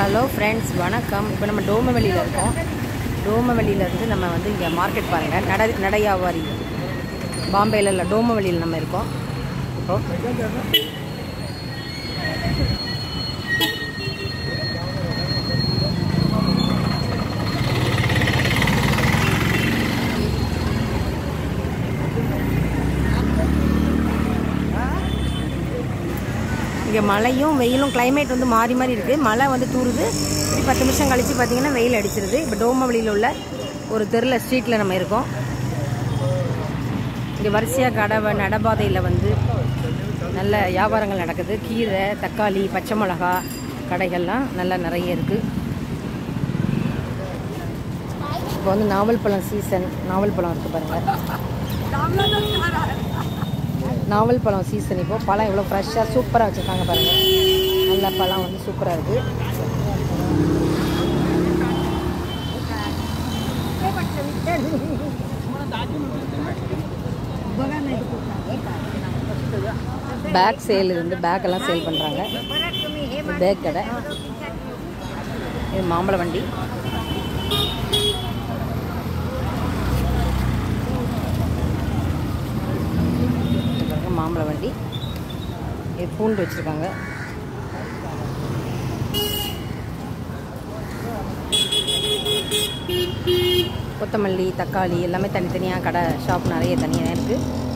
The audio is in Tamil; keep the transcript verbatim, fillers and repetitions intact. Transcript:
ஹலோ ஃப்ரெண்ட்ஸ், வணக்கம். இப்போ நம்ம டோமவெளியில் இருக்கோம். டோமவெளியிலேருந்து நம்ம வந்து இங்கே மார்க்கெட் பாருங்கள், நட நடையாவாரி பாம்பேயில் இல்லை, டோமவெளியில் நம்ம இருக்கோம். இப்போ இங்கே மழையும் வெயிலும் கிளைமேட் வந்து மாறி மாறி இருக்குது. மழை வந்து தூருது, இப்படி பத்து நிமிஷம் கழித்து பார்த்திங்கன்னா வெயில் அடிச்சிருது. இப்போ டோமவெளியில் உள்ள ஒரு தெருவில் ஸ்ட்ரீட்டில் நம்ம இருக்கோம். இங்கே வரிசையாக கடை நடபாதையில் வந்து நல்ல வியாபாரங்கள் நடக்குது. கீரை, தக்காளி, பச்சை மிளகா கடைகள்லாம் நல்லா நிறைய இருக்குது. இப்போ வந்து நாவல் பழம் சீசன். நாவல் பழம் இருக்குது பாருங்கள், நாவல் பழம் சீசன். இப்போது பழம் எவ்வளோ ஃப்ரெஷ்ஷாக சூப்பராக வச்சுருக்காங்க பாருங்கள். நல்ல பழம் வந்து சூப்பராக இருக்குது. பேக் சேல் இருந்து பேக் எல்லாம் சேல் பண்ணுறாங்க. பேக் கடை. இது மாம்பழ வண்டி. மாம்பழ வண்டி. இது பூண்டு வச்சுருக்காங்க. கொத்தமல்லி, தக்காளி எல்லாமே தனித்தனியாக கடை ஷாப் நிறைய தனியாக இருக்குது.